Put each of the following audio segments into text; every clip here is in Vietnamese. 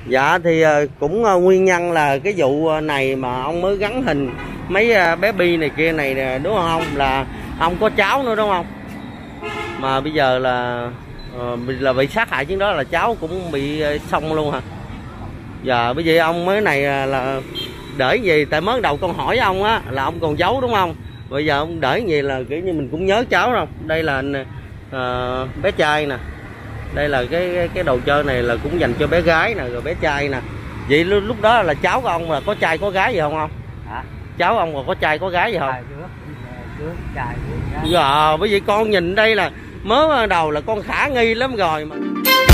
Dạ thì cũng nguyên nhân là cái vụ này mà ông mới gắn hình mấy bé Bi này kia này nè, đúng không? Là ông có cháu nữa đúng không? Mà bây giờ là bị sát hại chứ, đó là cháu cũng bị xong luôn hả? Giờ bây giờ ông mới này là để gì? Tại mới đầu con hỏi ông á là ông còn giấu đúng không? Bây giờ ông để gì là kiểu như mình cũng nhớ cháu không? Đây là bé trai nè. Đây là cái đồ chơi này là cũng dành cho bé gái nè, rồi bé trai nè. Vậy lúc đó là cháu của ông là có trai có gái gì không không? Hả? Cháu ông là có trai có gái gì không? Trai Dạ, bởi vì con nhìn đây là mới đầu là con khả nghi lắm rồi mà.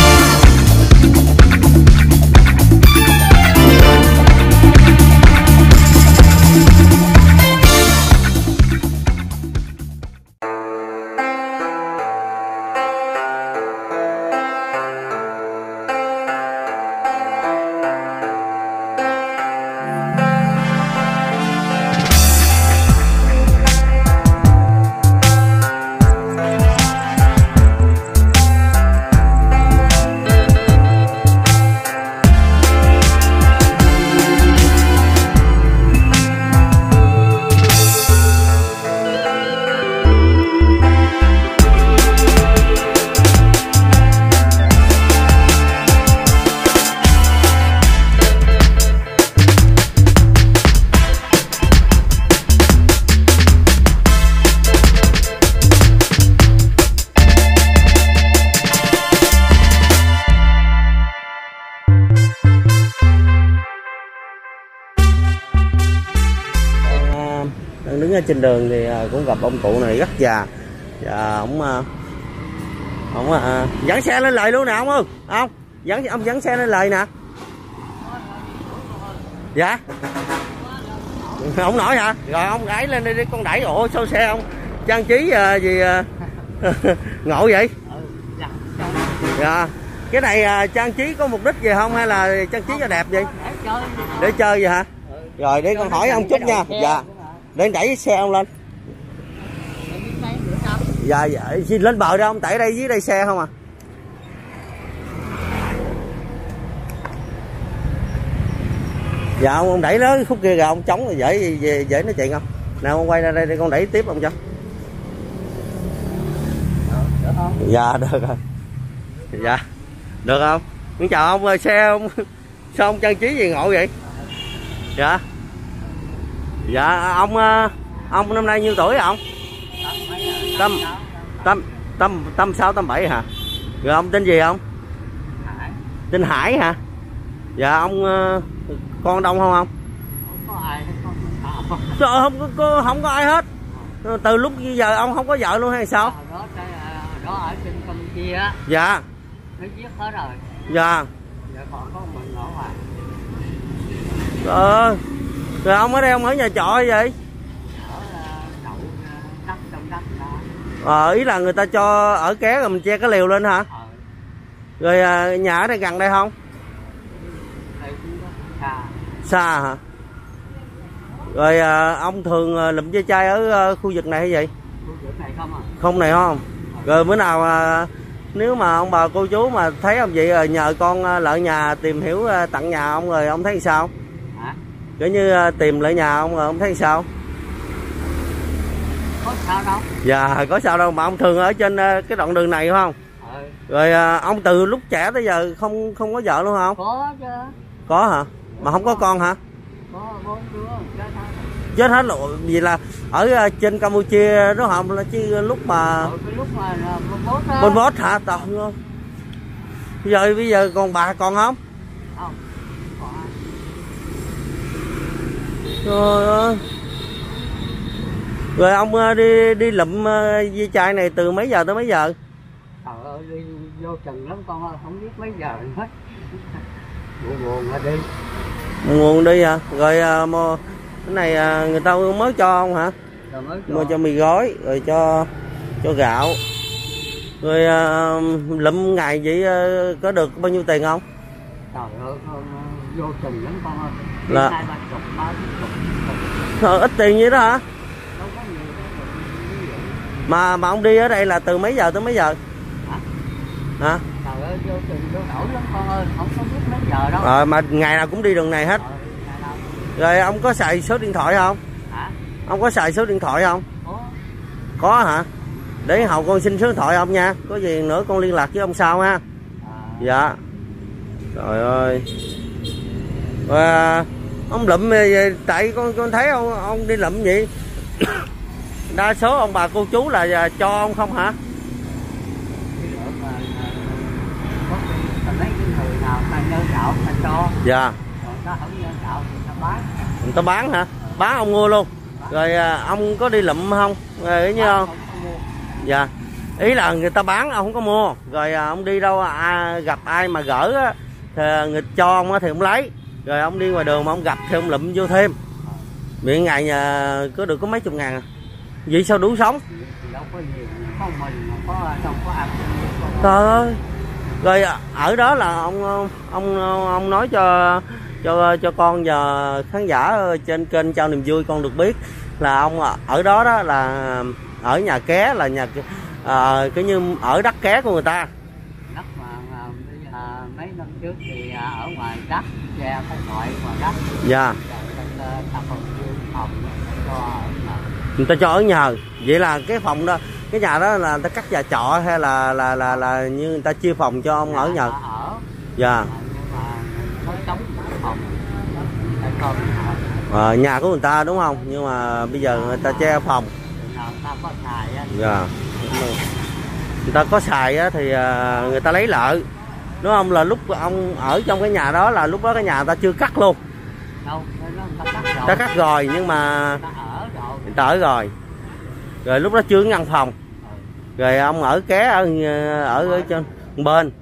Đứng ở trên đường thì cũng gặp ông cụ này rất già. Dạ, ông dẫn xe lên lề luôn nè ông ơi. Ông dẫn xe lên lề nè. Dạ. Ông nổi hả? Rồi ông gái lên đi con đẩy. Ủa sao xe ông trang trí gì ngộ vậy? Dạ. Cái này trang trí có mục đích gì không hay là trang trí cho đẹp vậy? Để chơi vậy hả? Rồi để con hỏi ông chút nha. Dạ. Để đẩy xe ông lên. Dạ dạ, lên bờ ra ông, tại đây dưới đây xe không à. Dạ ông đẩy lớn khúc kia rồi ông chống rồi dễ nói chuyện không? Nào ông quay ra đây để con đẩy tiếp ông cho. Được không? Dạ được rồi. Dạ. Được không? Xin chào ông ơi, xe ông sao ông trang trí gì ngộ vậy? Dạ. Dạ ông năm nay nhiêu tuổi hả ông? Tâm 6 tâm 7 hả? Rồi ông tên gì không? Hải. Tên Hải hả? Dạ ông con đông không? Không có ai hết. Trời, không có ai hết. Từ lúc bây giờ ông không có vợ luôn hay sao? Đó ở trên Campuchia á. Dạ. Nó giết hết rồi. Dạ. Giờ còn có mình ở ngoài. Rồi ông ở đây ông ở nhà trọ vậy? Ý là người ta cho ở ké rồi mình che cái lều lên hả? Rồi nhà ở đây gần đây không? Xa hả? Rồi ông thường lụm dây chai ở khu vực này hay gì? Khu vực này không à? Không này không? Rồi bữa nào nếu mà ông bà cô chú mà thấy ông vậy rồi nhờ con lại nhà tìm hiểu tặng nhà ông rồi ông thấy sao? Hả? Kiểu như tìm lại nhà ông rồi ông thấy sao? Có sao đâu. Dạ có sao đâu, mà ông thường ở trên cái đoạn đường này không? Ừ. Rồi ông từ lúc trẻ tới giờ không có vợ luôn không? Có chứ. Có hả? Mà không có con hả? Có 4 đứa chết hết rồi. Vì là ở trên Campuchia đó không, là chứ lúc mà Pol Pot hả? Toàn luôn. Bây giờ còn bà còn không? Không. Rồi rồi ông đi lụm dây chai này từ mấy giờ tới mấy giờ? Trời ơi đi vô chừng lắm con ơi, không biết mấy giờ hết. Buồn mà đi. Nguồn đi hả? Rồi cái này người ta mới cho ông hả? Mua cho mì gói rồi cho gạo. Rồi lụm ngày vậy có được bao nhiêu tiền không? Trời ơi vô chừng lắm con ơi. Là 20, 30, 40. Thôi, ít tiền vậy đó hả? Mà ông đi ở đây là từ mấy giờ tới mấy giờ? Hả? Trời ơi vô chừng vô nổi lắm con ơi, không có biết mấy giờ đâu. Mà ngày nào cũng đi đường này hết. Ngày nào. Rồi ông có xài số điện thoại không? Hả? Ông có xài số điện thoại không? Có Hả? Để hậu con xin số điện thoại ông nha. Có gì nữa con liên lạc với ông sau ha. Dạ. Trời ơi. Ông lụm tại con thấy ông đi lụm vậy. Đa số ông bà cô chú là cho ông không hả? Lấy cái người nào ta nhân đạo ta cho. Dạ. Còn ta không nhân đạo thì ta bán. Người ta bán hả? Bán ông mua luôn. Rồi ông có đi lụm không? Rồi như không? Dạ. Ý là người ta bán ông không có mua. Rồi ông đi đâu gặp ai mà gỡ á, thì người cho ông thì ông lấy. Rồi ông đi ngoài đường mà ông gặp thì ông lụm vô thêm. Miệng ngày có được có mấy chục ngàn à? Vậy sao đủ sống? Đâu có nhiều, có mình mà có đâu có ăn. Trời ơi. Rồi ở đó là ông nói cho con và khán giả trên kênh Trao Niềm Vui con được biết là ông ở đó đó là ở nhà ké, là nhà cái như ở đất ké của người ta. Đất mà mấy năm trước thì ở ngoài đất che cái ngoại ngoài đất. Dạ. Ta còn phòng Người ta cho ở nhờ. Vậy là cái phòng đó, cái nhà đó là người ta cắt nhà trọ hay là như người ta chia phòng cho ông ở nhờ? Dạ. Nhà của người ta đúng không? Nhưng mà bây giờ người ta che phòng. Dạ. Người ta có xài á thì người ta lấy lợi. Đúng không? Là lúc ông ở trong cái nhà đó là lúc đó cái nhà người ta chưa cắt luôn. Đâu, ta cắt rồi nhưng mà người ta ở rồi. Rồi lúc đó chưa ngăn phòng. Rồi ông ở ké ở trên bên.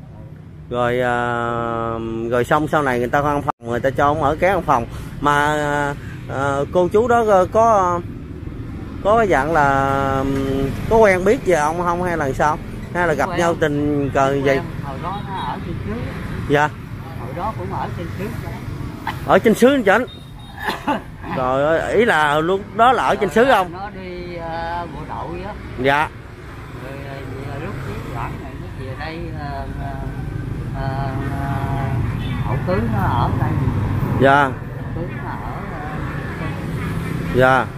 Rồi xong sau này người ta có ngăn phòng, người ta cho ông ở ké ngăn phòng. Mà cô chú đó có cái dạng là có quen biết về ông không hay là sao? Hay là gặp nhau tình cờ gì? Hồi đó nó ở trên xứ. Dạ. Hồi đó cũng ở trên xứ. Ở trên xứ anh. Rồi ơi, ý là lúc đó là ở trên xứ không? Nó đi bộ đội á. Dạ. Rồi lúc chiến loạn này nó về đây hậu tướng nó ở đây. Dạ. Hậu tướng nó ở dạ.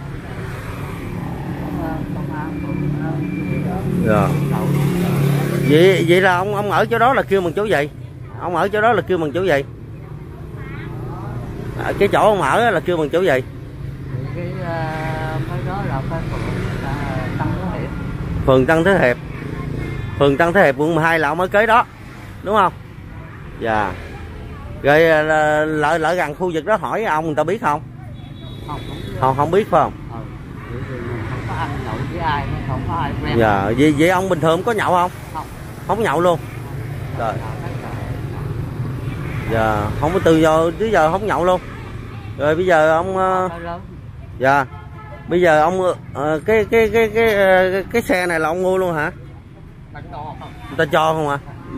công an Dạ. Vậy là ông ở chỗ đó là kêu bằng chỗ gì? Ông ở chỗ đó là kêu bằng chỗ gì? Cái chỗ ông ở là kêu bằng chỗ gì? Cái đó là cái Tân Thế Hiệp. Phường Tân Thế Hiệp. Phường Tân Thế Hiệp quận 12 là ông ở kế đó. Đúng không? Dạ. Rồi lỡ gần khu vực đó hỏi ông người ta biết không? Không biết phải không? Không có ăn nhậu với ai, không có ai quen. Dạ, vậy ông bình thường có nhậu không? Không nhậu luôn. Rồi. Dạ, không có từ giờ không nhậu luôn. Rồi bây giờ ông dạ. Bây giờ ông cái xe này là ông mua luôn hả? Người ta cho không à?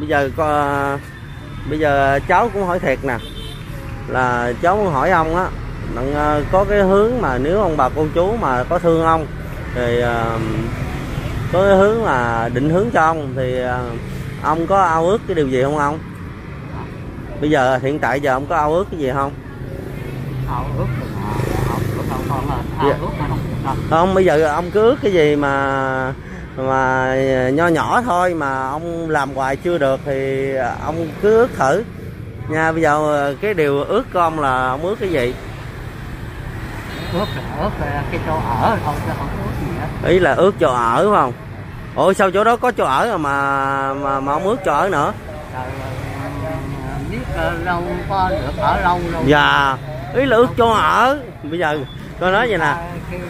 Bây giờ cháu cũng hỏi thiệt nè. Là cháu muốn hỏi ông á, có cái hướng mà nếu ông bà cô chú mà có thương ông thì có cái hướng mà định hướng cho ông thì ông có ao ước cái điều gì không ông? Bây giờ hiện tại giờ ông có ao ước cái gì không? Ao ước không, bây giờ ông cứ ước cái gì mà nho nhỏ thôi mà ông làm hoài chưa được thì ông cứ ước thử nha. Bây giờ cái điều ước của ông là ông ước cái gì? Ước cái chỗ ở thôi chứ không ước gì hết. Ý là ước chỗ ở phải không? Ủa sao chỗ đó có chỗ ở mà ông ước chỗ ở nữa? Biết đâu có được ở lâu đâu. Dạ, ý là ước chỗ ở. Bây giờ tôi nói vậy nè.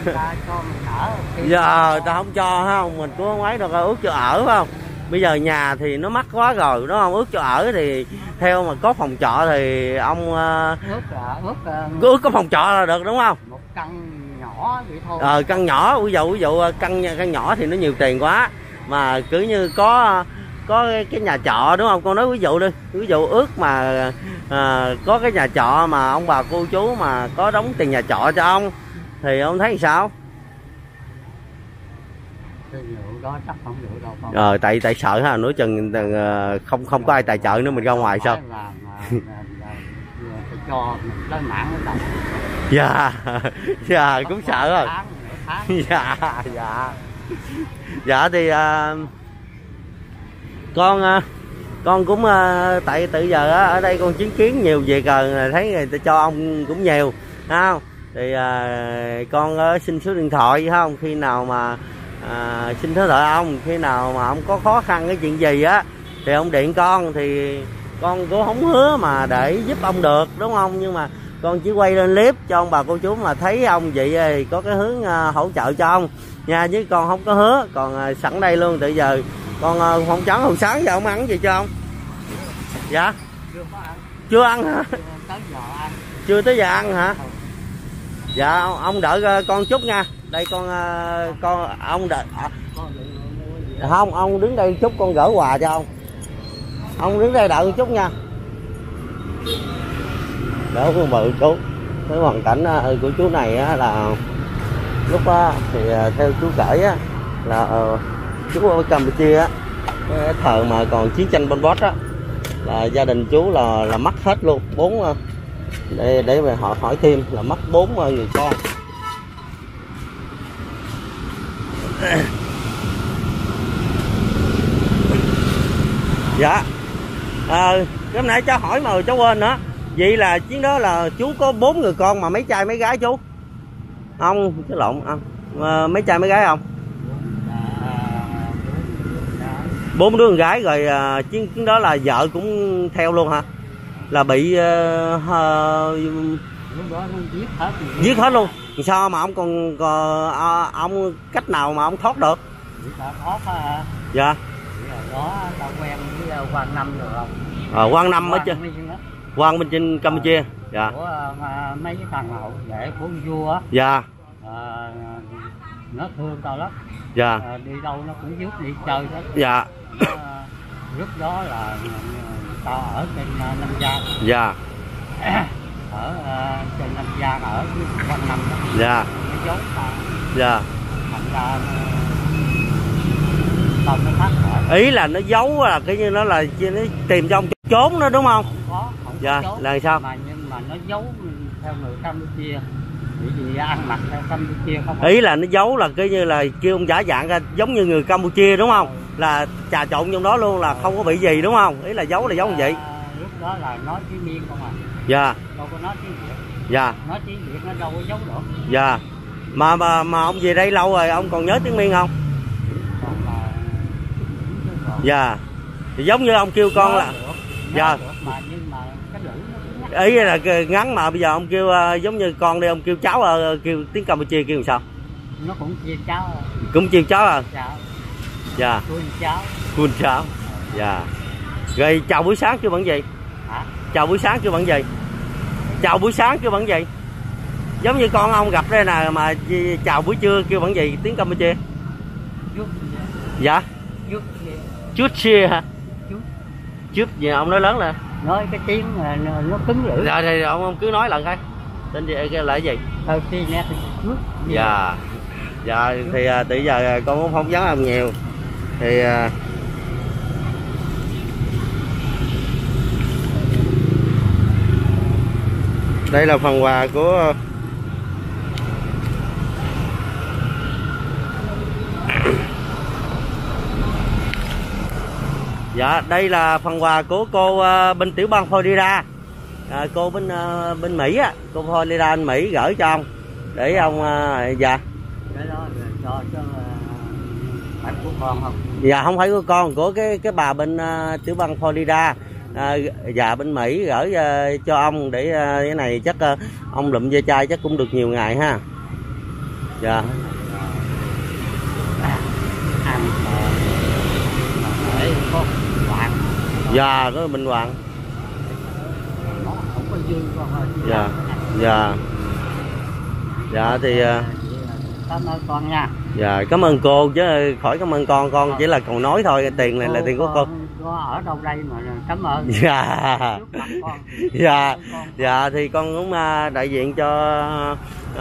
Giờ ta không cho không, mình cũng không ấy đâu, ước chỗ ở phải không? Bây giờ nhà thì nó mắc quá rồi đúng không? Ước chỗ ở thì theo mà có phòng trọ thì ông ước có phòng trọ là được đúng không? Một căn nhỏ vậy thôi. Căn nhỏ, ví dụ căn nhỏ thì nó nhiều tiền quá, mà cứ như có cái nhà trọ đúng không? Con nói ví dụ đi, ví dụ ước mà có cái nhà trọ mà ông bà cô chú mà có đóng tiền nhà trọ cho ông thì ông thấy sao? Đó chắc không được đâu con. Tại sợ ha, nói chừng không có ai tài trợ nữa mình ra ngoài sao? cho mình lên mạng nó đọc. Dạ. Dạ cũng sợ rồi. Dạ dạ. Dạ thì con cũng tại từ giờ ở đây con chứng kiến nhiều việc rồi, thấy người ta cho ông cũng nhiều, thấy không? Thì con xin số điện thoại không, khi nào mà xin số điện thoại ông, khi nào mà ông có khó khăn cái chuyện gì á thì ông điện con, thì con cũng không hứa mà để giúp ông được, đúng không? Nhưng mà con chỉ quay lên clip cho ông bà cô chú mà thấy ông vậy thì có cái hướng hỗ trợ cho ông nha, chứ con không có hứa. Còn sẵn đây luôn, từ giờ con không trắng hồi sáng giờ ông ăn gì cho ông? Dạ chưa ăn hả? Chưa tới giờ ăn hả? Dạ ông đợi con chút nha. Đây con ông đợi không, ông đứng đây chút con gửi quà cho ông đứng đây đợi chút nha. Đó con mời chú. Cái hoàn cảnh của chú này á, là lúc á, thì theo chú kể á, là chú ở Campuchia á, cái thời mà còn chiến tranh Pol Pot á, là gia đình chú là mất hết luôn 4 để mà họ hỏi thêm là mất 4 người con. Dạ cái nãy cháu hỏi mà cháu quên nữa. Vậy là chuyến đó là chú có 4 người con mà mấy trai mấy gái chú? Ông chứ lộn ông. Mấy trai mấy gái không? 4 đứa con gái rồi. Chuyến đó là vợ cũng theo luôn hả? Là bị giết hết luôn. Sao mà ông còn ông cách nào mà ông thoát được? Dạ. Đó tao quen với Quang Năm được không? Quang Năm ở trên Quang bên trên Campuchia. Dạ. Của mấy cái thằng hậu vệ của vua á. Dạ. Nó thương tao lắm. Dạ. Đi đâu nó cũng giúp đi chơi đó. Dạ. Lúc đó là tao ở trên Nam Giang. Dạ. Ở trên Nam Giang ở với Quang Năm đó. Dạ. Nó giấu tao. Dạ. Thành ra tao nó thắt lại. Ý là nó giấu là cái như nó là nó tìm cho ông trốn đó đúng không? Không dạ có trốn. Là sao? Nhưng mà nó giấu theo người Campuchia. Bởi vì ăn mặc theo Campuchia không. Ý là nó giấu là cái như là kêu ông giả dạng ra giống như người Campuchia đúng không? Là trà trộn trong đó luôn, là không có bị gì đúng không? Ý là giấu như vậy. Lúc đó là nói tiếng Miên không à. Dạ. Đâu có nói tiếng Việt. Dạ. Nói tiếng Việt nó đâu có giấu được. Dạ. Mà ông về đây lâu rồi, ông còn nhớ tiếng Miên không? Dạ. Thì giống như ông kêu con là dạ. Nhưng mà cái lưỡi nó ý là ngắn, mà bây giờ ông kêu giống như con đi, ông kêu cháu kêu tiếng Campuchia kêu sao? Nó cũng kêu cháu. Cũng kêu cháu à? Dạ. Dạ. Cuốn cháu. Dạ. Rồi chào buổi sáng kêu bằng gì? Hả? Chào buổi sáng kêu bằng gì? Chào buổi sáng kêu bằng gì? Giống như con ông gặp đây nè, mà chào buổi trưa kêu bằng gì tiếng Campuchia? Dạ. Chút chia hả? Chút gì ông nói lớn lên. Nói cái tiếng nó cứng lưỡi. Dạ thì ông cứ nói lần coi. Tên gì cái là gì? Thôi chi nghe thì chút. Dạ. Dạ thì từ giờ con cũng không dám ông nhiều. Thì đây là phần quà của dạ, đây là phần quà của cô bên tiểu bang Florida. Cô bên Mỹ á, cô Florida bên Mỹ gửi cho ông để ông dạ. Cái đó cho phải của con không? Dạ không phải của con, của cái bà bên tiểu bang Florida. Dạ bên Mỹ gửi cho ông để cái này chắc ông lụm ve chai chắc cũng được nhiều ngày ha. Dạ. Dạ đó Minh Hoàng. Dạ. Dạ. Dạ thì cảm ơn con nha. Dạ cảm ơn cô chứ khỏi cảm ơn con chỉ là cầu nói thôi, tiền này là tiền của cô. Có ở đâu đây mà cảm ơn. Dạ. Dạ. Dạ thì con cũng đại diện cho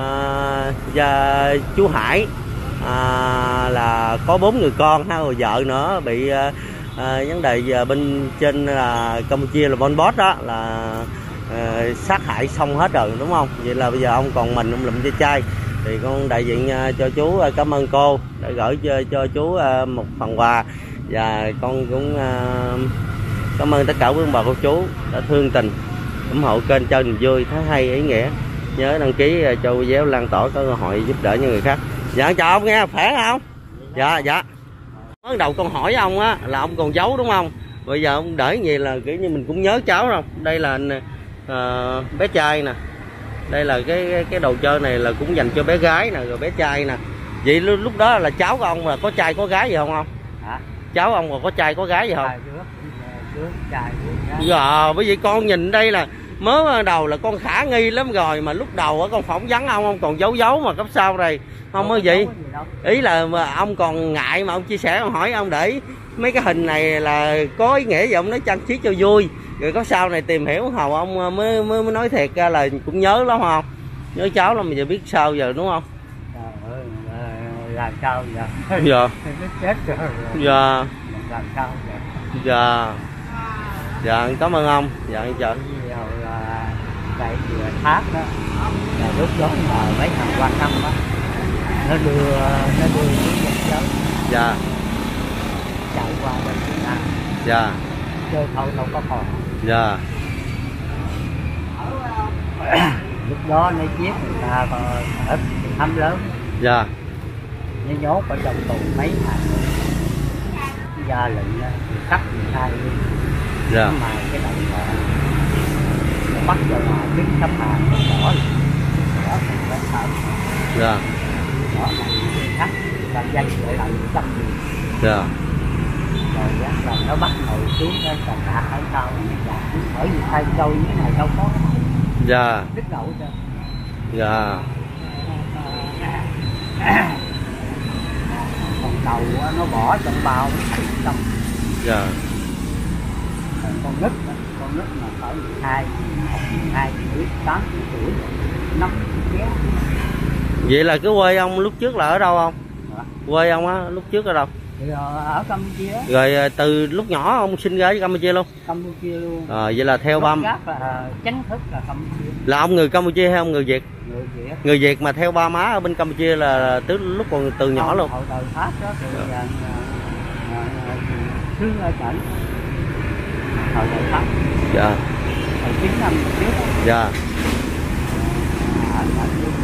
chú Hải là có 4 người con ha, rồi vợ nữa bị vấn đề bên trên là Campuchia là Pol Pot đó, là sát hại xong hết rồi đúng không? Vậy là bây giờ ông còn mình ông lụm ve chai, thì con đại diện cho chú cảm ơn cô đã gửi cho chú một phần quà, và con cũng cảm ơn tất cả quý ông bà cô chú đã thương tình ủng hộ kênh Chơi Niềm Vui, thấy hay ý nghĩa. Nhớ đăng ký cho video lan tỏa có cơ hội giúp đỡ những người khác. Dạ chào ông nghe, khỏe không? Dạ dạ. Mới đầu con hỏi ông á là ông còn giấu đúng không? Bây giờ ông để gì là kiểu như mình cũng nhớ cháu không? Đây là bé trai nè. Đây là cái đồ chơi này là cũng dành cho bé gái nè, rồi bé trai nè. Vậy lúc đó là cháu của ông là có trai có gái gì không không? Hả? Cháu ông là có trai có gái gì không? Trai Dạ, bởi vì con nhìn đây là mới đầu là con khả nghi lắm rồi, mà lúc đầu con phỏng vấn ông còn giấu mà cấp sau này không có gì. Ý là mà ông còn ngại mà ông chia sẻ, ông hỏi ông để mấy cái hình này là có ý nghĩa gì, ông nói trang trí cho vui, rồi có sau này tìm hiểu hầu ông mới nói thiệt ra là cũng nhớ lắm không? Nhớ cháu lắm, bây giờ biết sao giờ đúng không? Trời ơi, làm sao giờ? Dạ. Chết rồi. Dạ. Làm sao giờ? Dạ. Dạ cảm ơn ông. Dạ chào. Tại vừa tháp đó là lúc đó mà mấy thằng quan tâm đó nó đưa xuống dòng lớn. Dạ. Chạy qua bên Việt Nam. Dạ. Chơi thôi đâu có còn. Dạ. Lúc đó nó giết người ta còn ít thăm lớn. Dạ. Nó nhốt ở trong tù mấy ngày ra lệnh thì cắt người ta đi. Dạ. Mà cái động họ bắt vào mà đứng tấm hàng bỏ thành cái thợ. Dạ. Bỏ thành cắt và dây lại tâm gì. Dạ. Rồi là nó bắt ngồi xuống cái tầng hạ ở sau ở gì thay đâu như thế này đâu có. Dạ. Đứt đầu cho. Dạ. Còn đầu nó bỏ trong bao trong. Dạ. Con nít mà cỡ 12 tuổi, 8 tuổi, 5 kéo. Vậy là cái quê ông lúc trước là ở đâu không? Dạ. Quê ông á lúc trước ở đâu? Thì ở Campuchia. Rồi từ lúc nhỏ ông sinh ra ở Campuchia luôn? Campuchia luôn. Vậy là theo ba là chính thức là Campuchia. là ông người Campuchia hay ông người Việt? Người Việt. Người Việt mà theo ba má ở bên Campuchia là từ lúc còn từ nhỏ luôn. Hậu đời Pháp đó thì xương ở tỉnh. Hậu đời Pháp. Dạ. Hồi 9 năm trước. Dạ. Ở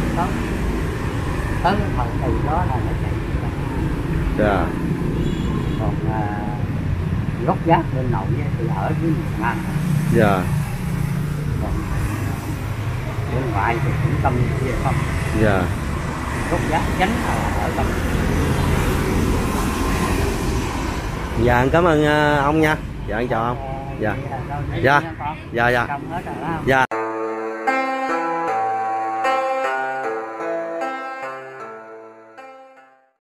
tới thời kỳ đó là nó chạy. Dạ. Còn gốc gác bên nội thì ở dưới miền Nam. Dạ. Còn bên ngoại thì cũng Campuchia không. Dạ. Gốc gác chính là ở Campuchia. Dạ cảm ơn ông nha. Dạ chào ông. Dạ. Dạ. Dạ dạ. Dạ.